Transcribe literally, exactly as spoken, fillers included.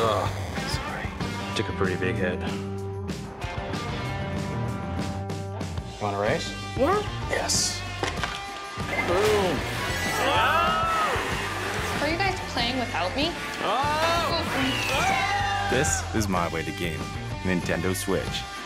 Oh, sorry. Took a pretty big hit. Want a race? Yeah. Yes. Boom. Are you guys playing without me? Oh! This is my way to game. Nintendo Switch.